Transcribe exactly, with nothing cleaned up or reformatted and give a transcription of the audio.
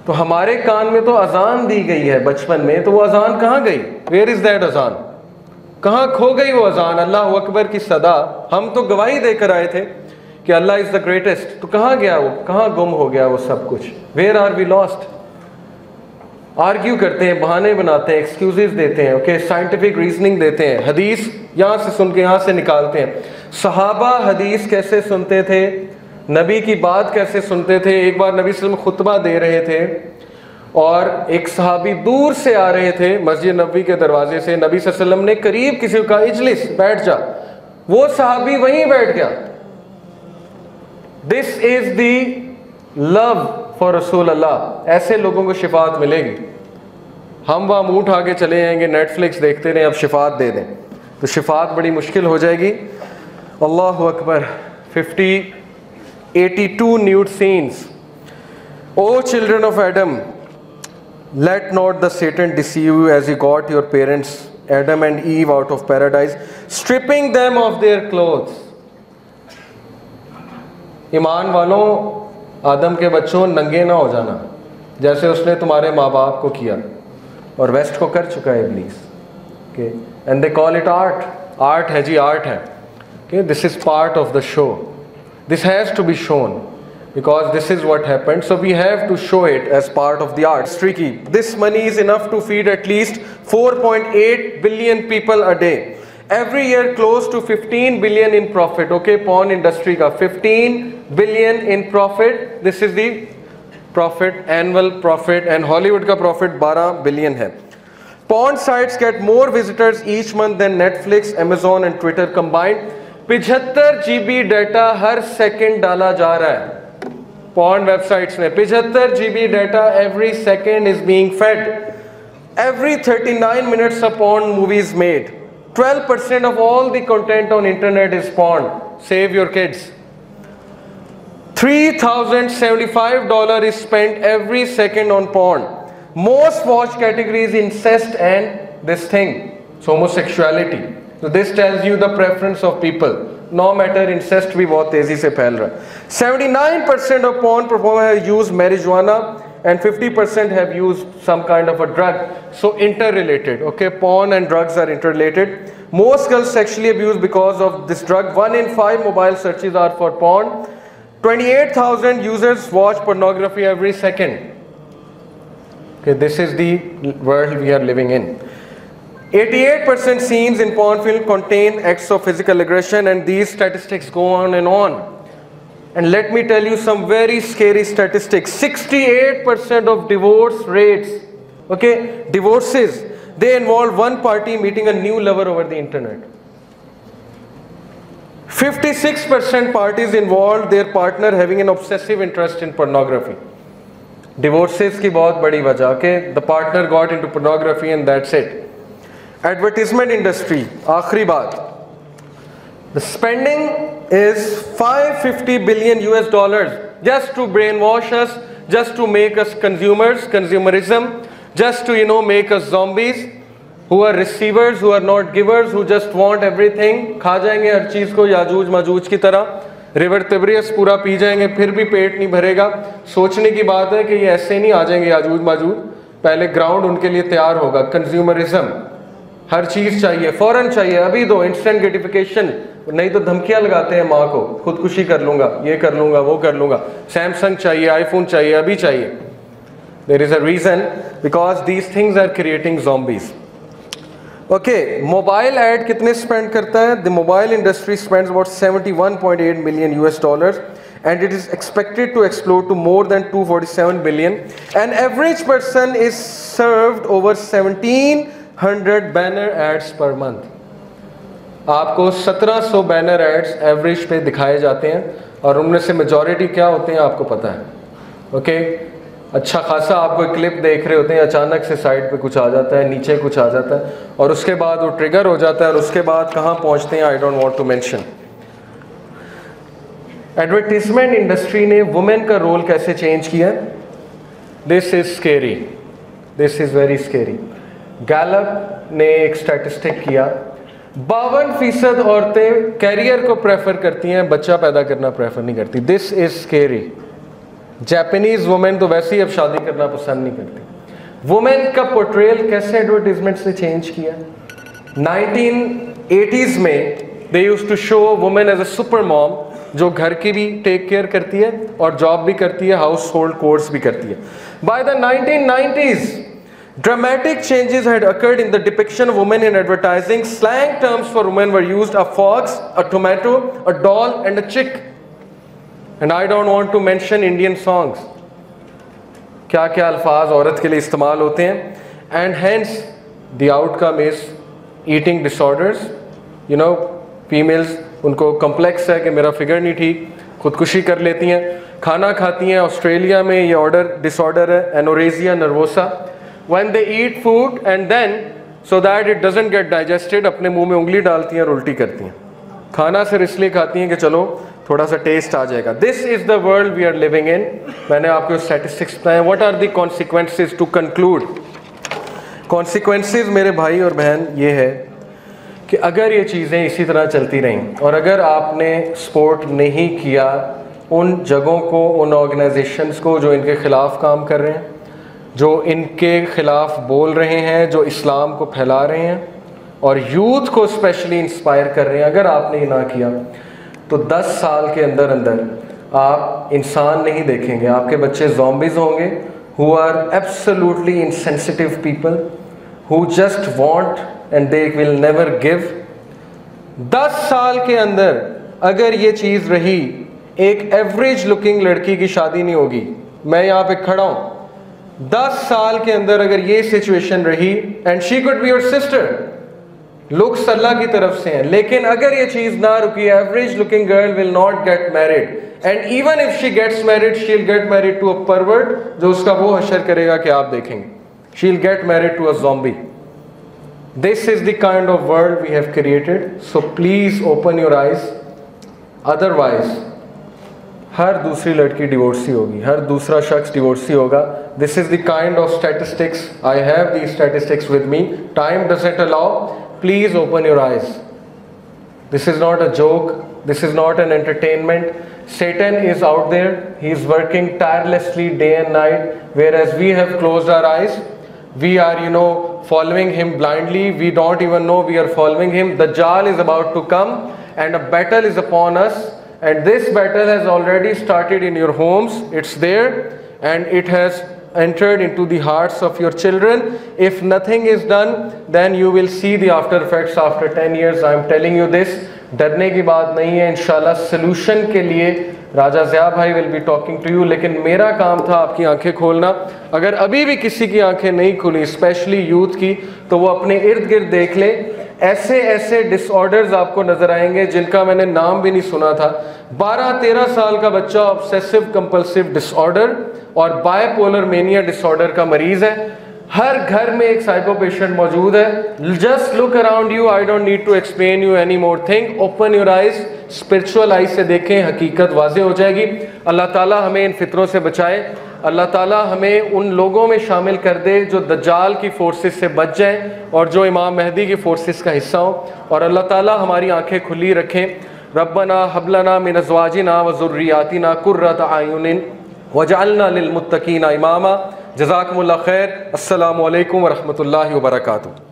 तो हमारे कान में तो अजान दी गई है बचपन में, तो वो अजान कहाँ गई? वेयर इज दैट अजान? कहाँ खो गई वो अजान? अल्लाह अकबर की सदा, हम तो गवाही देकर आए थे कि अल्लाह इज द ग्रेटेस्ट, तो कहाँ गया वो? कहाँ गुम हो गया वो सब कुछ? Where are we lost? Argue करते हैं, बहाने बनाते हैं, एक्सक्यूजेस देते हैं, ओके, साइंटिफिक रीजनिंग देते हैं, हदीस यहाँ से सुन के यहाँ से निकालते हैं। सहाबा हदीस कैसे सुनते थे, नबी की बात कैसे सुनते थे? एक बार नबी सल्लल्लाहु अलैहि वसल्लम खुतबा दे रहे थे और एक सहाबी दूर से आ रहे थे मस्जिद नबी के दरवाजे से, नबी सल्लल्लाहु अलैहि वसल्लम ने करीब किसी को कहा इजलिस, बैठ जा, वो सहाबी वहीं बैठ गया। This is the love for रसूल अल्लाह। ऐसे लोगों को शिफात मिलेगी। हम वहाँ मुंह उठा के चले जाएंगे, नेटफ्लिक्स देखते रहे, अब शिफात दे दें, तो शिफात बड़ी मुश्किल हो जाएगी। अल्लाह अकबर। Fifty eighty two nude scenes. O children of Adam, let not the Satan deceive you as he got your parents Adam and Eve out of paradise, stripping them of their clothes. ईमान वालों, आदम के बच्चों, नंगे ना हो जाना जैसे उसने तुम्हारे माँ बाप को किया और वेस्ट को कर चुका है इब्लीस। Okay, and they call it art. Art है जी, आर्ट है। Okay, this is part of the show, this has to be shown because this is what happened, so we have to show it as part of the art. It's tricky. This money is enough to feed at least four point eight billion people a day. Every year close to fifteen billion in profit. Okay, porn industry ka fifteen billion in profit. This is the profit, annual profit, and Hollywood ka profit twelve billion hai. Porn sites get more visitors each month than Netflix, Amazon and Twitter combined. पचहत्तर GB data हर second डाला जा रहा है porn websites में। पचहत्तर GB data every second is being fed. Every thirty nine minutes of porn movies made. Twelve percent of all the content on internet is porn. Save your kids. Three thousand seventy five dollar is spent every second on porn. Most watch categories incest and this thing, so homosexuality. So this tells you the preference of people. No matter, incest भी बहुत तेजी से फैल रहा है। seventy-nine percent of porn performers have used marijuana and fifty percent have used some kind of a drug. So interrelated. Okay, porn and drugs are interrelated. Most girls sexually abused because of this drug. One in five mobile searches are for porn. twenty-eight thousand users watch pornography every second. Okay, this is the world we are living in. eighty-eight percent scenes in porn film contain acts of physical aggression, and these statistics go on and on. And let me tell you some very scary statistics. sixty-eight percent of divorce rates, okay, divorces, they involve one party meeting a new lover over the internet. fifty-six percent parties involved their partner having an obsessive interest in pornography. Divorces की बहुत बड़ी वजह, okay, the partner got into pornography and that's it. Advertisement industry, आखिरी बात, the spending is five hundred fifty billion U S dollars just to brainwash us, just to make us consumers, consumerism, just to, you know, make us zombies who are receivers, who are not givers, who just want everything. खा जाएंगे हर चीज़ को याजूज माजूज की तरह, river तिब्रियस पूरा P जाएंगे, फिर भी पेट नहीं भरेगा। सोचने की बात है कि ये ऐसे नहीं आ जाएंगे याजूज माजूज, पहले ग्राउंड उनके लिए तैयार होगा। कंज्यूमरिज्म, हर चीज़ चाहिए, फ़ौरन चाहिए, अभी दो, इंस्टेंट ग्रेटिफिकेशन, नहीं तो धमकियां लगाते हैं माँ को, खुदकुशी कर लूँगा, ये कर लूँगा, वो कर लूँगा, सैमसंग चाहिए, आईफोन चाहिए, अभी चाहिए। There is a reason, because these things are creating zombies. Okay, mobile ad कितने स्पेंड करता है? The mobile industry spends about seventy-one point eight million U S dollars and it is expected to explode to more than two hundred forty-seven billion. An average person is served over seventeen hundred banner ads per month. आपको सत्रह सौ banner ads average पे दिखाए जाते हैं और उनमें से मेजॉरिटी क्या होते हैं आपको पता है। ओके, अच्छा खासा आपको क्लिप देख रहे होते हैं, अचानक से साइड पे कुछ आ जाता है, नीचे कुछ आ जाता है और उसके बाद वो ट्रिगर हो जाता है और उसके बाद कहाँ पहुँचते हैं, I don't want to mention. Advertisement industry ने वुमेन का रोल कैसे चेंज किया? This is scary, this is very scary. Gallup ने एक स्टैटिस्टिक किया, बावन फीसद औरतें कैरियर को प्रेफर करती हैं, बच्चा पैदा करना प्रेफर नहीं करती। This is scary, Japanese women तो वैसे ही अब शादी करना पसंद नहीं करती। वुमेन का पोर्ट्रेयल कैसे एडवर्टीजमेंट से चेंज किया? नाइनटीन एटीज़ में they used to show women as a super mom, जो घर की भी टेक केयर करती है और जॉब भी करती है, हाउस होल्ड कोर्स भी करती है। By the nineteen nineties dramatic changes had occurred in the depiction of women in advertising. Slang terms for women were used: a fox, a tomato, a doll and a chick. And I don't want to mention Indian songs, क्या क्या अल्फाज औरत के लिए इस्तेमाल होते हैं। And hence the outcome is eating disorders. You know, females उनको कम्प्लेक्स है कि मेरा फिगर नहीं ठीक, खुदकुशी कर लेती हैं, खाना खाती हैं। ऑस्ट्रेलिया में ये ऑर्डर डिसऑर्डर है, anorexia nervosa. When they eat food and then so that it doesn't get digested, अपने मुंह में उंगली डालती हैं और उल्टी करती हैं। खाना सिर्फ इसलिए खाती हैं कि चलो थोड़ा सा टेस्ट आ जाएगा। This is the world we are living in. मैंने आपको स्टैटिस्टिक्स बताए। What are the consequences to conclude? Consequences मेरे भाई और बहन ये है कि अगर ये चीज़ें इसी तरह चलती रहें और अगर आपने सपोर्ट नहीं किया उन जगहों को, उन ऑर्गेनाइजेशंस को जो इनके ख़िलाफ़ काम कर रहे हैं, जो इनके ख़िलाफ़ बोल रहे हैं, जो इस्लाम को फैला रहे हैं और यूथ को स्पेशली इंस्पायर कर रहे हैं, अगर आपने ये ना किया तो दस साल के अंदर अंदर आप इंसान नहीं देखेंगे, आपके बच्चे ज़ॉम्बीज़ होंगे who are absolutely insensitive people who just want and they will never give. दस साल के अंदर अगर ये चीज़ रही, एक एवरेज लुकिंग लड़की की शादी नहीं होगी। मैं यहाँ पे खड़ा हूँ, दस साल के अंदर अगर ये सिचुएशन रही, and she could be your sister, looks अल्लाह की तरफ से हैं, लेकिन अगर ये चीज ना रुकी, average looking girl will not get married, and even if she gets married she will get married to a pervert जो उसका वो हशर करेगा कि आप देखेंगे। She will get married to a zombie. This is the kind of world we have created. So please open your eyes, otherwise हर दूसरी लड़की डिवोर्सी होगी, हर दूसरा शख्स डिवोर्सी होगा। This is the kind of statistics, I have the statistics with me, time doesn't allow, please open your eyes. This is not a joke, this is not an entertainment. Satan is out there, he is working tirelessly day and night, whereas we have closed our eyes, we are, you know, following him blindly, we don't even know we are following him. Dajjal is about to come and a battle is upon us. And this battle has already started in your homes. It's there and it has entered into the hearts of your children. If nothing is done, then you will see the after effects after ten years. I am telling you this. डरने की बात नहीं है। इंशाल्लाह solution के लिए राजा ज़िया भाई will be talking to you, लेकिन मेरा काम था आपकी आंखें खोलना। अगर अभी भी किसी की आंखें नहीं खुली, स्पेशली यूथ की, तो वो अपने इर्द गिर्द देख ले। ऐसे ऐसे डिसऑर्डर्स आपको नजर आएंगे जिनका मैंने नाम भी नहीं सुना था। बारह तेरह साल का बच्चा ऑब्सेसिव कंपल्सिव डिसऑर्डर और बायपोलर मेनिया डिसऑर्डर का मरीज है। हर घर में एक साइको पेशेंट मौजूद है। Just look around you, I don't need to explain you any more thing. Open your eyes, spiritual eyes से देखें, हकीकत वाज़े हो जाएगी। अल्लाह ताला हमें इन फितरों से बचाए। अल्लाह ताला हमें उन लोगों में शामिल कर दे जो दज्जाल की फोर्सेस से बच जाएं और जो इमाम महदी की फोर्सेस का हिस्सा हो। और अल्लाह ताला हमारी आंखें खुली रखें। रब्बना हबलना मिन अज़वाजिना व ज़ुर्रियातिना कुर्रत आयुनिन वजअलना लिलमुत्तकीना इमामा। जज़ाकुमुल्लाह खैर। अस्सलामु अलैकुम व रहमतुल्लाहि व बरकातुहू।